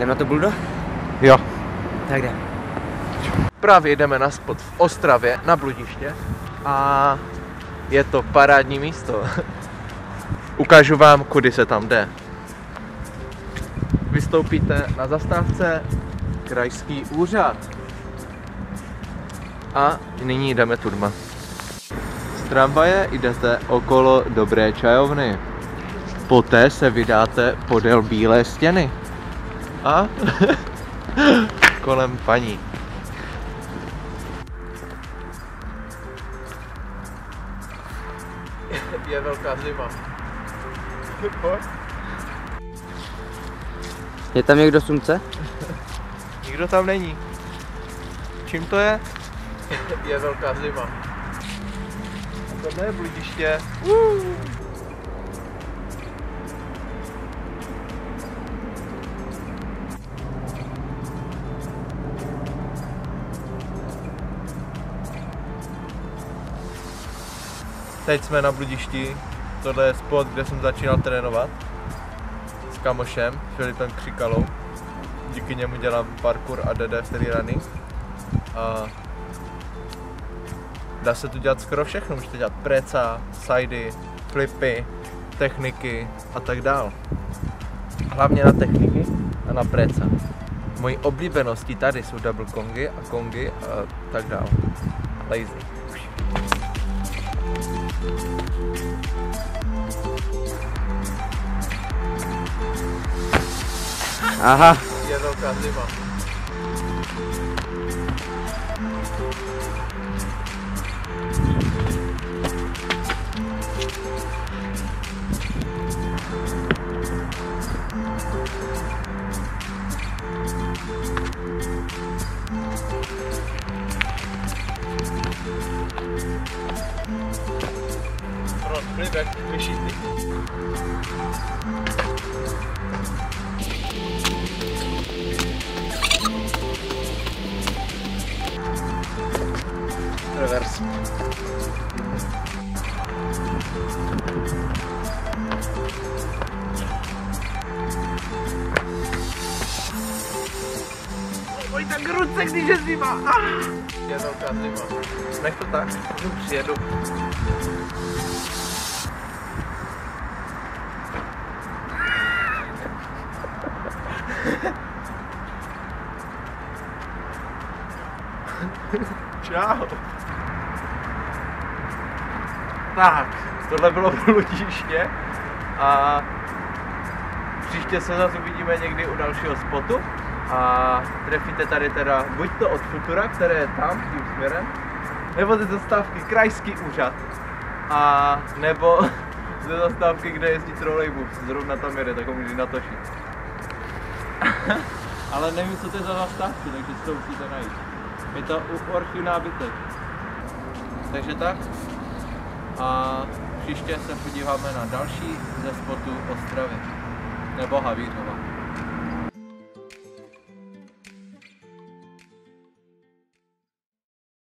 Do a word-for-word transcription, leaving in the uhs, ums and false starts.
Jdeme na to, Buldo? Jo. Tak jdem. Právě jdeme na spot v Ostravě, na bludiště. A je to parádní místo. Ukážu vám, kudy se tam jde. Vystoupíte na zastávce Krajský úřad. A nyní jdeme tudma. Z tramvaje jdete okolo Dobré čajovny. Poté se vydáte podél Bílé stěny. A kolem paní. Je velká zima. Je tam někdo sumce? Nikdo tam není. Čím to je? Je velká zima. A tohle je bludiště. Uh. Teď jsme na bludišti. Tohle je spot, kde jsem začínal trénovat s kamošem Filipem Křikalou. Díky němu dělám parkour a D D free running. A dá se tu dělat skoro všechno, můžete dělat preca, sidy, flipy, techniky a tak dál. Hlavně na techniky a na preca. Mojí oblíbeností tady jsou double kongy a kongy a tak dál. Lazy. Aha. Je velká zima. Front flip jak vyšitý. Reverse. Oj, tak ruce, když je zima. Ah. Je velká zima. Nech to tak, jdu přijedu. Čau. Tak, tohle bylo bludiště a příště se zase uvidíme někdy u dalšího spotu a trefíte tady teda buď to od Futura, které je tam, tím směrem, nebo ze zastávky Krajský úřad a nebo ze zastávky, kde jezdí trolejbus, zrovna tam jede, tak ho můžete natočit. Ale nevím, co to je za zastávku, takže si to musíte najít. Je to u Orchy nábytek. Takže tak. A příště se podíváme na další ze spotů Ostravy. Nebo Havířova.